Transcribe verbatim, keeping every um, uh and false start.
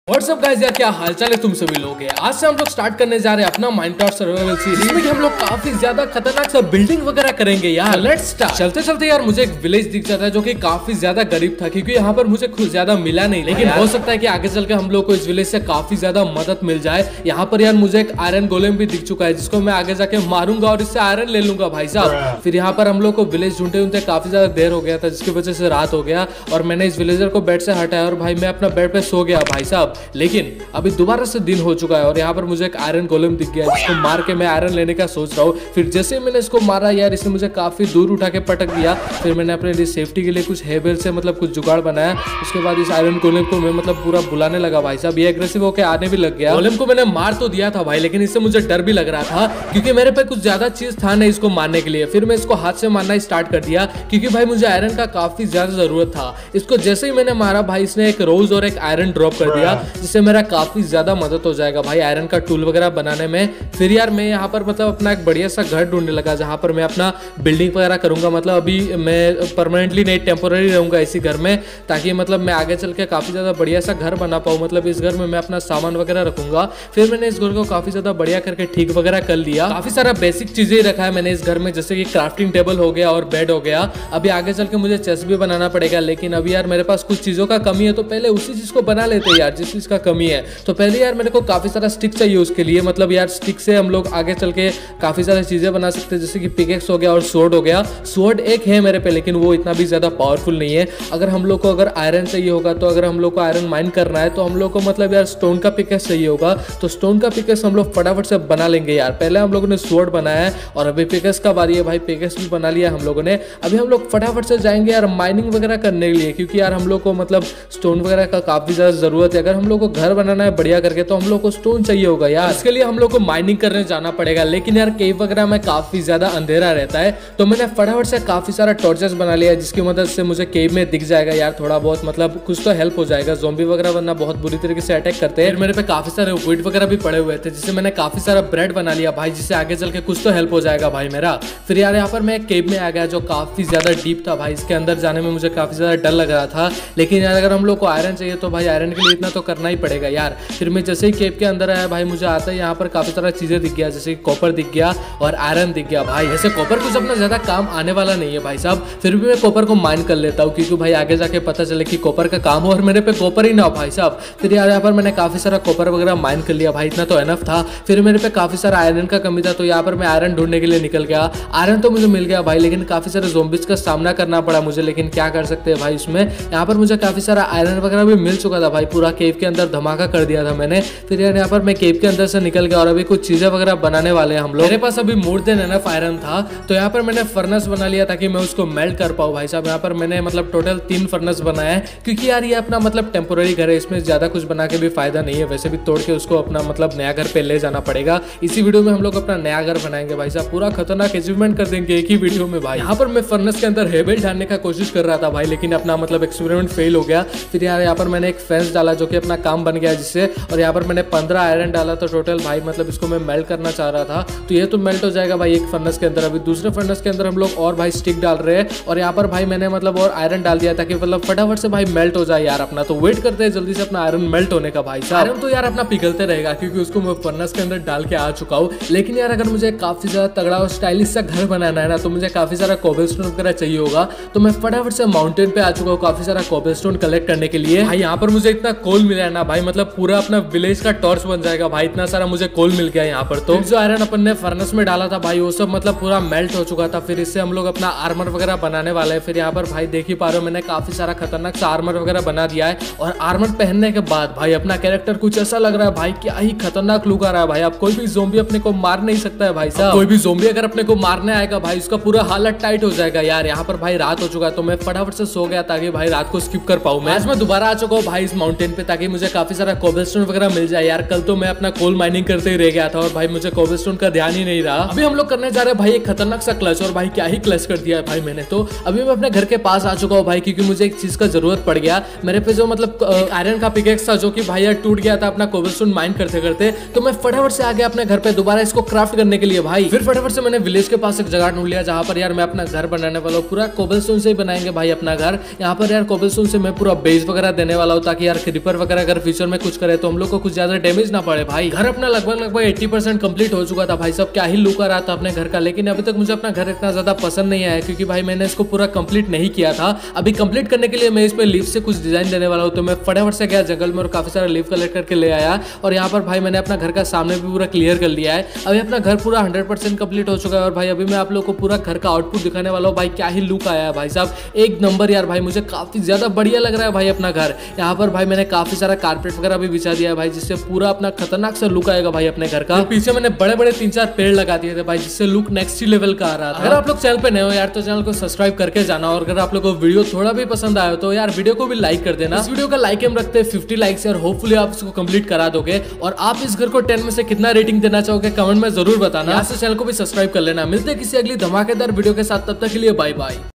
WhatsApp guys यार, क्या हालचाल है तुम सभी लोग। है आज से हम लोग स्टार्ट करने जा रहे हैं अपना माइनक्राफ्ट सर्वाइवल सीरीज, जिसमें कि हम लोग काफी ज्यादा खतरनाक सा बिल्डिंग वगैरह करेंगे यार। Let's start. चलते चलते यार मुझे एक विलेज दिख जाता है जो कि काफी ज्यादा गरीब था, क्योंकि यहाँ पर मुझे कुछ ज्यादा मिला नहीं, लेकिन हो सकता है कि आगे चल के हम लोग को इस विलेज से काफी ज्यादा मदद मिल जाए। यहाँ पर यार मुझे एक आयरन गोलेम भी दिख चुका है, जिसको मैं आगे जाके मारूंगा और इससे आयरन ले लूंगा भाई साहब। फिर यहाँ पर हम लोग को विलेज ढूंढते ढूंढते काफी ज्यादा देर हो गया था, जिसकी वजह से रात हो गया और मैंने इस विलेजर को बेड से हटाया और भाई मैं अपना बेड पे सो गया भाई साहब। लेकिन अभी दोबारा से दिन हो चुका है और यहाँ पर मुझे एक आयरन गोलेम दिख गया, जिसको मार के मैं आयरन लेने का सोच रहा हूँ। फिर जैसे ही मैंने इसको मारा यार, इसने मुझे काफी दूर उठा के पटक दिया। फिर मैंने अपने लिए सेफ्टी के लिए कुछ हेबेल से मतलब कुछ जुगाड़ बनाया। उसके बाद इस आयरन गोलेम को मैं मतलब पूरा बुलाने लगा भाई साहब। ये एग्रेसिव होकर आने भी लग गया। गोलेम को मैंने मार तो दिया था भाई, लेकिन इससे मुझे डर भी लग रहा था, क्योंकि मेरे पे कुछ ज्यादा चीज था नहीं इसको मारने के लिए। फिर मैं इसको हाथ से मारना स्टार्ट कर दिया, क्योंकि भाई मुझे आयरन का काफी ज्यादा जरूरत था। इसको जैसे ही मैंने मारा भाई, इसने एक रोज और एक आयरन ड्रॉप कर दिया, जिससे मेरा काफी ज्यादा मदद हो जाएगा भाई आयरन का टूल वगैरह बनाने में। फिर यार मैं यहाँ पर मतलब अपना एक बढ़िया सा घर ढूंढने लगा, जहाँ पर मैं अपना बिल्डिंग वगैरह करूंगा। मतलब अभी मैं परमानेंटली नहीं, टेम्पोररी रहूंगा इसी घर में, ताकि मतलब मैं आगे चल के काफी ज्यादा बढ़िया सा घर बना पाऊँ। मतलब इस घर में मैं अपना सामान वगैरह रखूंगा। फिर मैंने इस घर को काफी ज्यादा बढ़िया करके ठीक वगैरह कर लिया। काफी सारा बेसिक चीजें रखा है मैंने इस घर में, जैसे कि क्राफ्टिंग टेबल हो गया और बेड हो गया। अभी आगे चल के मुझे चेस्ट भी बनाना पड़ेगा, लेकिन अभी यार मेरे पास कुछ चीजों का कमी है, तो पहले उसी चीज को बना लेते हैं यार जिस चीज का कमी है। तो पहले यार मेरे को काफी सारा स्टिक चाहिए उसके लिए। मतलब यार स्टिक से हम लोग आगे चल के काफी सारी चीजें बना सकते हैं, जैसे कि पिकेक्स हो गया और स्वॉर्ड हो गया। स्वॉर्ड एक है मेरे पे, लेकिन वो इतना भी ज्यादा पावरफुल नहीं है। अगर हम लोग को अगर आयरन चाहिए होगा, तो अगर हम लोग को आयरन माइन करना है, तो हम लोग को मतलब यार स्टोन का पिकेक्स चाहिए होगा। तो स्टोन का पिकेक्स हम लोग फटाफट से बना लेंगे यार। पहले हम लोगों ने स्वॉर्ड बनाया है और अभी पिकेक्स का बारी है भाई। पिकेक्स भी बना लिया हम लोगों ने। अभी हम लोग फटाफट से जाएंगे यार माइनिंग वगैरह करने के लिए, क्योंकि यार हम लोग को मतलब स्टोन वगैरह का काफी ज्यादा जरूरत है। अगर हम लोग को घर बनाना है बढ़िया करके, तो हम लोग को स्टोन चाहिए होगा यार। इसके लिए हम लोग को माइनिंग करने जाना पड़ेगा, लेकिन यार केव वगैरह में काफी ज्यादा अंधेरा रहता है। तो मैंने फटाफट से काफी सारा टॉर्चेस बना लिया, जिसकी मदद से मुझे केव में दिख जाएगा यार थोड़ा बहुत, मतलब कुछ तो हेल्प हो जाएगा। ज़ॉम्बी वगैरह वरना बहुत बुरी तरीके से अटैक करते हैं। मेरे पे काफी सारे वुड वगैरह भी पड़े हुए थे, जिससे मैंने काफी सारा ब्रेड बना लिया भाई, जिससे आगे चल के कुछ तो हेल्प हो जाएगा भाई मेरा। फिर यार यहाँ पर मैं एक केव में आ गया, जो काफी ज्यादा डीप था भाई। इसके अंदर जाने में मुझे काफी ज्यादा डर लग रहा था, लेकिन यार अगर हम लोग को आयरन चाहिए, तो भाई आयरन के लिए इतना तो करना ही पड़ेगा यार। फिर मैं जैसे ही केव के अंदर आया भाई, मुझे आता है यहाँ पर काफी सारा चीजें दिख गया, जैसे कॉपर दिख गया और आयरन दिख गया भाई। ऐसे कॉपर कुछ अपना ज्यादा काम आने वाला नहीं है भाई साहब, फिर भी मैं कॉपर को माइन कर लेता हूँ, क्योंकि भाई आगे जाके पता चले कि कॉपर का काम हो और मेरे पे कॉपर ही ना हो भाई साहब। फिर यार यहाँ पर मैंने काफी सारा कॉपर वगैरह माइन कर लिया भाई, इतना तो एनफ था। फिर मेरे पे काफी सारा आयरन का कमी था, तो यहाँ पर मैं आयरन ढूंढने के लिए निकल गया। आयरन तो मुझे मिल गया भाई, लेकिन काफी सारे ज़ॉम्बीज का सामना करना पड़ा मुझे, लेकिन क्या कर सकते हैं भाई उसमें। यहाँ पर मुझे काफी सारा आयरन वगैरह भी मिल चुका था भाई, पूरा केव के अंदर धमाका कर दिया था मैंने। फिर यार यहाँ पर मैं केव के अंदर से निकल गया और अभी कुछ चीजें वगैरह बनाने वाले हैं हम लोग। मेरे पास अभी मोर देन एनफ आयरन था, तो यहाँ पर मैंने फर्नेस बना लिया ताकि मैं उसको मेल्ट कर पाऊँ भाई साहब। यहाँ पर मैंने मतलब टोटल तीन फर्नेस बनाया है, क्योंकि यार ये अपना मतलब टेम्पोररी घर है, इसमें ज्यादा कुछ बना के भी फायदा नहीं है। वैसे भी तोड़ के उसको अपना मतलब नया घर पे ले जाना पड़ेगा। इसी वीडियो में हम लोग अपना नया घर बनाएंगे भाई साहब, पूरा खतरनाक अचीवमेंट कर देंगे एक ही वीडियो में भाई। यहाँ पर मैं फर्नेस के अंदर हेबेल डालने का कोशिश कर रहा था भाई, लेकिन अपना मतलब एक्सपेरिमेंट फेल हो गया। फिर यार यहाँ पर मैंने एक फेंस डाला, जो कि अपना काम बन गया जिससे, और यहाँ पर मैंने पंद्रह आयरन डाला, तो टोटल भाई मतलब इसको मैं मेल्ट करना चाह रहा था, तो ये तो मेल्ट हो जाएगा भाई एक फर्नेस के अंदर। अभी दूसरे फर्नेस के अंदर हम लोग और भाई स्टिक डाल रहे हैं, और यहाँ पर भाई मैंने मतलब और आयरन डाल दिया, ताकि मतलब फटाफट से भाई मेल्ट हो जाए यार अपना। तो वेट करते हैं जल्दी से अपना आयरन मेल्ट होने का भाई साहब। आयरन तो यार अपना पिघलते रहेगा, क्योंकि उसको मैं फर्नेस के अंदर डाल के आ चुका हूँ। लेकिन यार अगर मुझे काफी ज्यादा तगड़ा और स्टाइलिश सा घर बनाना है ना, तो मुझे काफी सारा कोबलस्टोन वगैरह चाहिए होगा। तो मैं फटाफट से माउंटेन पे आ चुका हूँ काफी सारा कोबलस्टोन कलेक्ट करने के लिए भाई। यहाँ पर मुझे इतना कोल मिला है ना भाई, मतलब पूरा अपना विलेज का टॉर्च बन जाएगा भाई, इतना सारा मुझे कोल मिल गया यहाँ पर। तो जो आयरन अपन ने फर्नेस में डाला था भाई, वो सब मतलब पूरा मेल्ट हो चुका था। फिर इससे हम लोग अपना आर्मर वगैरह बनाने वाले हैं। फिर यहाँ पर भाई देख ही पा रहे हो, मैंने काफी सारा खतरनाक सा आर्मर वगैरह बना दिया है। और आर्मर पहनने के बाद भाई अपना कैरेक्टर कुछ ऐसा लग रहा है भाई, क्या ही खतरनाक लुक आ रहा है भाई। अब कोई भी ज़ॉम्बी अपने को मार नहीं सकता है भाई साहब। कोई भी ज़ॉम्बी अगर अपने को मारने आएगा भाई, उसका पूरा हालत टाइट हो जाएगा यार। यहाँ पर भाई रात हो चुका है, तो मैं फटाफट से सो गया, ताकि भाई रात को स्किप कर पाऊं मैं। आज मैं दोबारा आ चुका हूँ भाई इस माउंटेन पे, ताकि मुझे काफी सारा कोबलस्टोन वगैरह मिल जाए यार। कल तो मैं अपना कोल माइनिंग करते ही रह गया था, और भाई मुझे कोबलस्टोन का ध्यान ही नहीं रहा। अभी हम लोग करने जा रहे हैं भाई एक खतरनाक सा क्लच, और भाई क्या ही क्लच कर दिया है भाई मैंने तो। अभी मैं अपने घर के पास आ चुका हूँ भाई, क्योंकि मुझे एक चीज का जरूरत पड़ गया। मेरे पे जो मतलब आयरन का पिकेक्स था, जो कि भाई यार टूट गया था अपना कोबलस्टोन माइन करते करते, तो मैं फटाफट से आ गया अपने घर पे दोबारा इसको क्राफ्ट करने के लिए भाई। फिर फटाफट से मैंने विलेज के पास एक जगह ढूंढ लिया, जहाँ पर यार मैं अपना घर बनाने वाला हूँ। पूरा कोबलस्टोन से ही बनाएंगे भाई अपना घर। यहाँ पर यार कोबलस्टोन से मैं पूरा बेस वगैरह देने वाला हूँ, ताकि यार क्रीपर वगैरह वगैरह अगर फ्यूचर में कुछ करे तो हम लोग को कुछ ज्यादा डैमेज ना पड़े। भाई घर अपना लगभग लगभग अस्सी परसेंट कंप्लीट हो चुका था भाई सब, क्या ही लुक आ रहा था अपने घर का। लेकिन अभी तक मुझे अपना घर इतना ज्यादा पसंद नहीं आया क्योंकि भाई मैंने इसको पूरा कंप्लीट नहीं किया था। अभी कंप्लीट करने के लिए मैं इस पे लीफ से कुछ डिजाइन देने वाला हूँ, तो मैं फटाफट से गया जंगल में और काफी सारा लीफ कलेक्ट करके ले आया। और यहाँ पर भाई मैंने अपना घर का सामने भी पूरा क्लियर कर लिया है। अभी अपना घर पूरा हंड्रेड परसेंट कंप्लीट हो चुका है। और भाई अभी मैं आप लोग को पूरा घर का आउटपुट दिखाने वाला हूँ। भाई क्या ही लुक आया है भाई साहब, एक नंबर यार। भाई मुझे काफी ज्यादा बढ़िया लग रहा है भाई अपना घर। यहाँ पर भाई मैंने काफी सारा कारपेट वगैरह भी बिछा दिया है भाई, जिससे पूरा अपना खतरनाक सा लुक आएगा भाई अपने घर का। पीछे मैंने बड़े बड़े तीन चार पेड़ लगा दिए थे भाई, जिससे लुक नेक्स्ट ही लेवल का आ रहा था। अगर आप लोग चैनल पे नए हो यार तो चैनल को सब्सक्राइब करके जाना। और अगर आप लोग को वीडियो थोड़ा भी पसंद आया तो यार वीडियो को भी लाइक कर देना। इस वीडियो का लाइक हम रखते हैं फिफ्टी लाइक्स और होपफुली आप इसको कंप्लीट करा दोगे। और आप इस घर को टेन में से कितना रेटिंग देना चाहोगे कमेंट में जरूर बताना। यहाँ से चैनल को भी सब्सक्राइब कर लेना। मिलते हैं किसी अगली धमाकेदार वीडियो के साथ, तब तक के लिए बाय बाय।